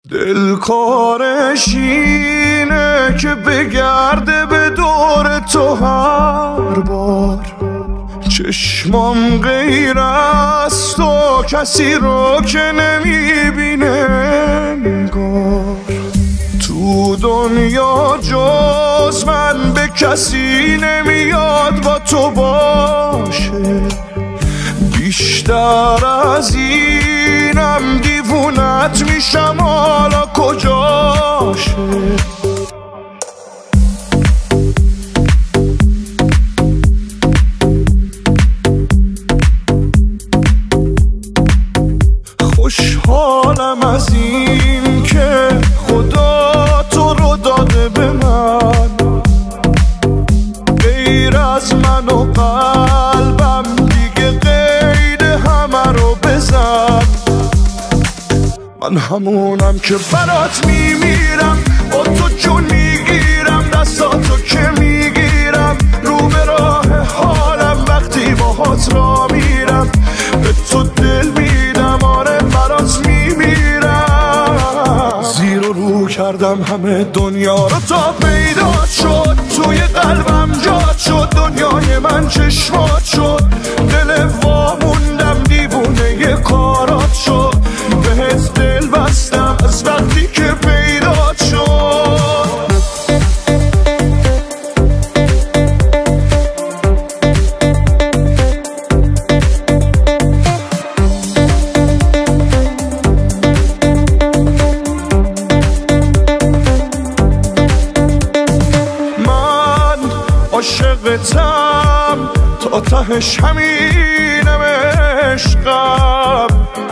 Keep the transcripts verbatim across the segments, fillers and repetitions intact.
دل کارش اینه که بگرده به دور تو هر بار، چشمام غیر از تو کسی رو که نمیبینه انگار. تو دنیا جز من به کسی نمیاد با تو باشه، بیشتر از اینم دیوونت میشم حالا کجاشه. خوشحالم از این که خدا تو رو داده به من، غیر از من و قلبم دیگه قید همه رو بزن. من همونم که برات میمیرم، با تو جون میگیرم، دستاتو که میگیرم، رو به راه حالم وقتی باهات را میرم، به تو دل میدم، آره برات میمیرم. زیر و رو کردم همه دنیا رو تا پیدا شد، توی قلبم جات شد، دنیای من چشمات شد، دل واموندم دیوونه ی کارات شد، بهت دل بستم از وقتی که پیدا شد. من عاشقتم تا تهش همینم عشقم،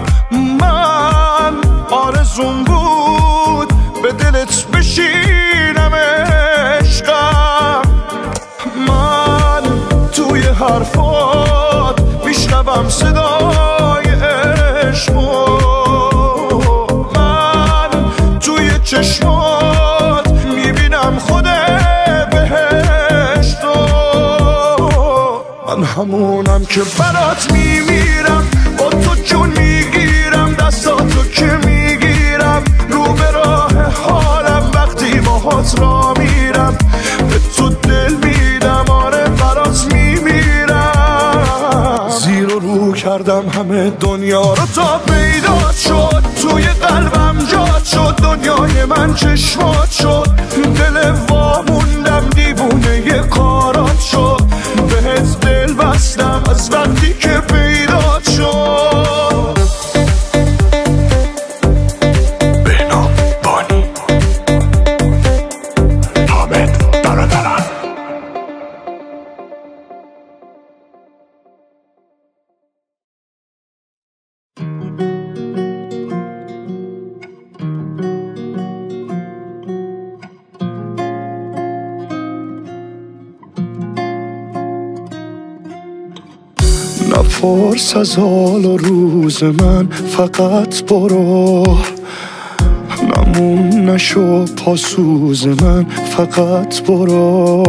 من آرزون بود به دلت بشینم عشقم، من توی حرفات میشنوم صدای عشقو، من توی چشمات میبینم خود بهشتو. من همونم که برات میمیرم، با تو جون میگیرم، دستاتو که میگیرم، رو به راه حالم وقتی باهات را میرم، به تو دل میدم، آره برات میمیرم. زیر و رو کردم همه دنیا رو تا پیدا شد، توی قلبم جات شد، دنیای من چشمات شد، دل واموندم دیوونه ی کارات شد، بهت دل بستم از وقتی که پیدا شد. بهنام بانی حامد برادران. نپرس از حال و روز من، فقط برو، نمون نشو پاسوز من، فقط برو،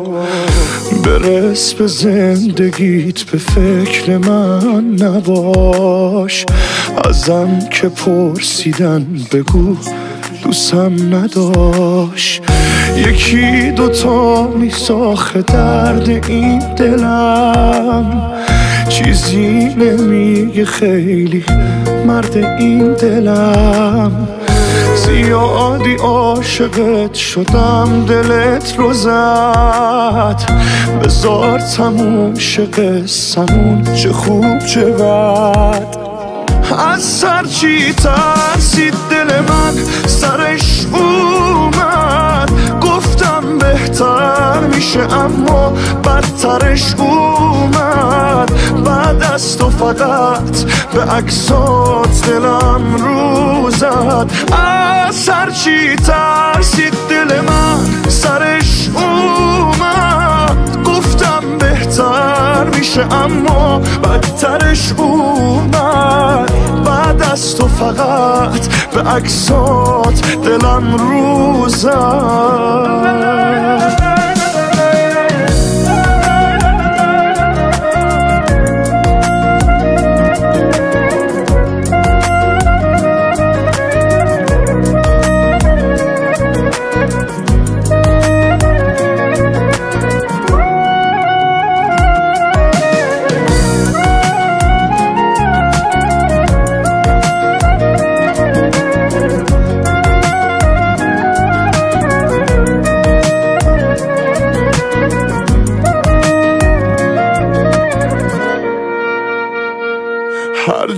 برس به زندگیت، به فکر من نباش، ازم که پرسیدن بگو دوستم نداشت. یکی دوتا میساخه درد این دلم، چیزی نمیگه خیلی مرد این دلم، زیادی عاشقت شدم دلت رو زد، بذار تموم شه قصمون، چه خوب چه بد. از سر چی ترسید دل من سرش اومد، گفتم بهتر میشه اما بدترش اومد، بعد از تو فقط به عکسات دلم رو زد. از سر چی ترسید دل من سرش اومد، گفتم بهتر میشه اما بدترش اومد، بعد از تو فقط به عکسات دلم رو زد.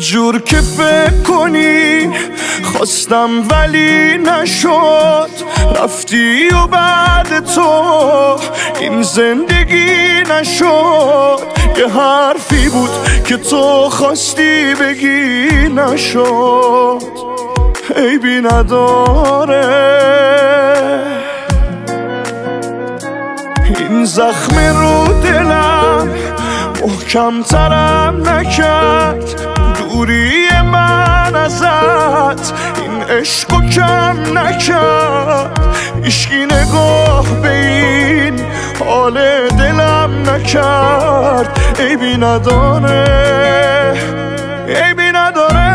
جور که فکر کنی خواستم ولی نشد، رفتی و بعد تو این زندگی نشد. یه حرفی بود که تو خواستی بگی نشد، عیبی نداره. این زخم رو دلم محکم ترم نکرد، دوری من ازت این عشقو کم نکرد. هیچکی نگاه به این حال دلم نکرد، عیبی نداره، عیبی نداره.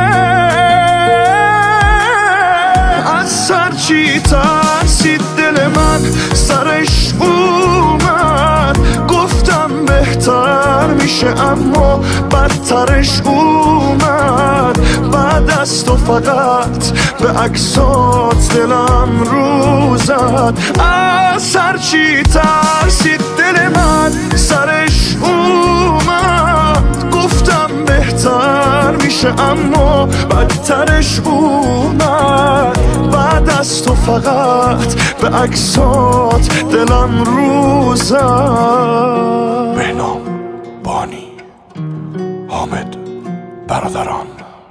از سر چی ترسید دل من سرش اومد، گفتم بهتر میشه اما بدترش اومد. بعد از تو فقط به عکسات دلم رو زد. از هر چی ترسید دل من سرش اومد، گفتم بهتر میشه اما بدترش اومد. بعد از تو فقط به عکسات دلم رو زد. بهنام، بانی، حامد، برادران.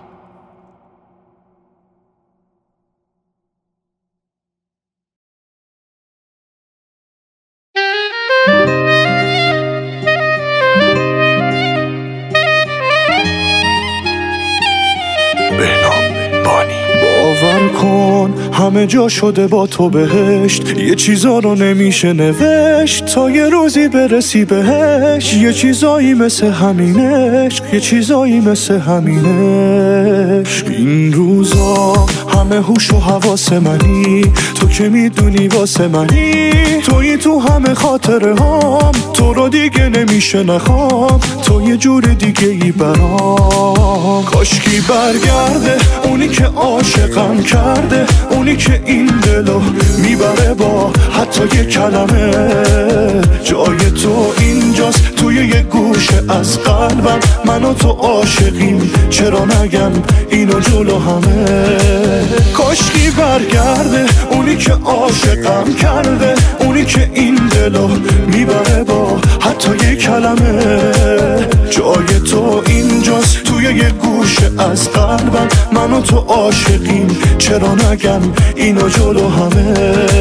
باور کن همه جا شده با تو بهشت، یه چیزا رو نمیشه نوشت تا یه روزی برسی بهش. یه چیزایی مثل همینش، یه چیزایی مثل همینش. این روزا همه هوش و حواس منی، تو که میدونی واسه منی. توی تو همه خاطره هام، تو رو دیگه نمیشه نخوام، تو یه جور دیگه ای برام. کاشکی برگرده اونی که عاشقم کرده، اونی که این دلو میبره با حتی یه کلمه. جای تو اینجاست توی یه گوشه از قلبم، من و تو عاشقیم چرا نگم اینو جلو همه. کاشکی برگرده اونی که عاشقم کرده، اونی که این دلو میبره با حتی یه کلمه. جای تو اینجاست توی یه گوشه از قلبم، من و تو عاشقیم چرا نگم اینو جلو همه.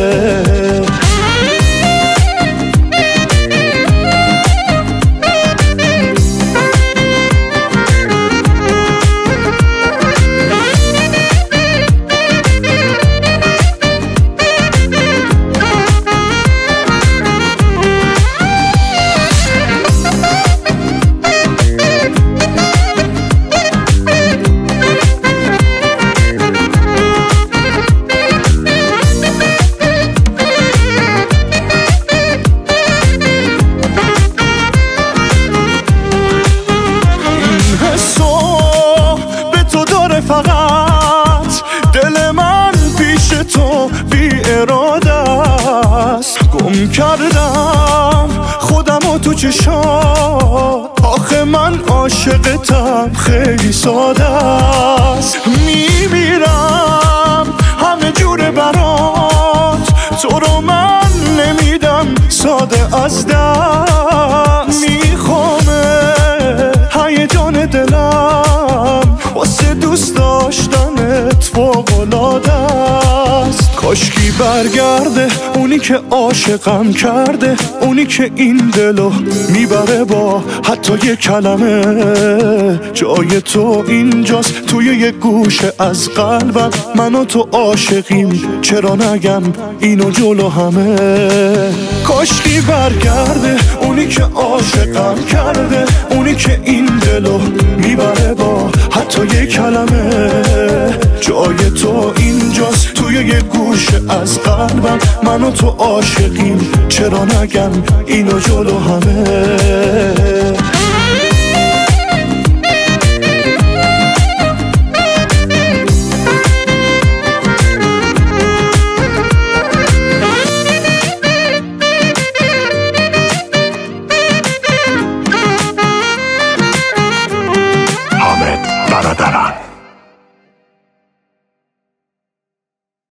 فقط دل من پیش تو بی اراده است، گم کردم خودم و تو چشات. آخه من عاشقتم خیلی ساده است، میمیرم همه جوره برات، تو رو من نمیدم ساده از دست. میخوامه هیجان دلم واسه دوست داشتنت فوق‌العاده است. کاشکی برگرده اونی که عاشقم کرده، اونی که این دلو میبره با حتی یه کلمه. جای تو اینجاست توی یه گوشه از قلبم، من و تو عاشقیم چرا نگم اینو جلو همه. کاشکی برگرده اونی که عاشقم کرده، اونی که این دلو میبره با حتی یه کلمه. جای تو اینجاست توی یه گوشه از قلبم، من و تو عاشقیم چرا نگم اینو جلو همه.